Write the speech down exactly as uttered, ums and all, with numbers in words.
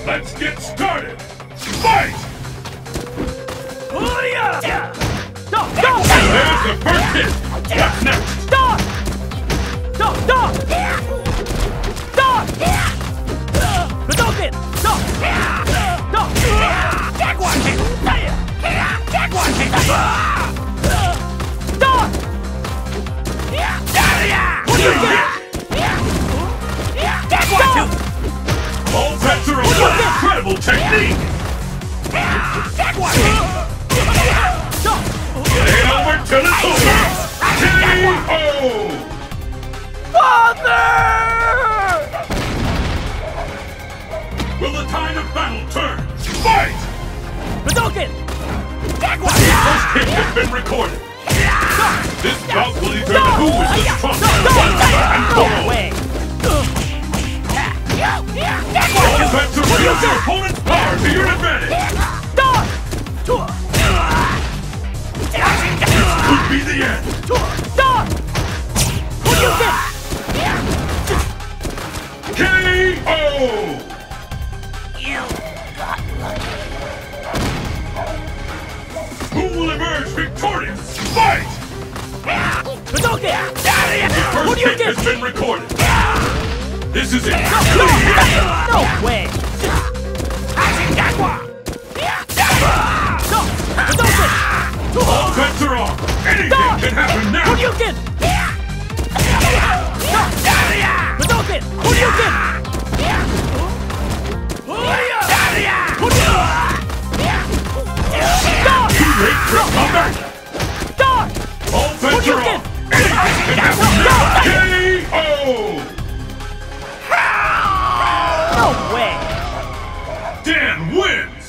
Let's get started! Fight! Stop! Stop! There's the first hit! What's next? Stop! Stop! Stop! Stop! Hadouken! Stop! Stop! Take one hit! Take one hit! Stop! What do you get? Take one, two! All bets are on that incredible technique! Take one hit! Stop! Get it over till it's over! K O! Father! Will the tide of battle turn? Fight! Hadouken! Take one! The first hit has been recorded. This bout will determine who is the strongest one and Go for away! all bets are real. Your opponent's power to your advantage. Stop! This could be the end. Stop! What do you get? K O! You got lucky. Who will emerge victorious? Fight! Hadouken! The first What do you hit get? has been recorded. This is it. No! No way! No! Hadouken! All bets are on. Anything Stop! can happen now. What do you get? Hadouken! What do you get? Stop! Too late for a comeback. Stop! All What bets do you are get? on. Anything can happen now. K O! No way! Dan wins.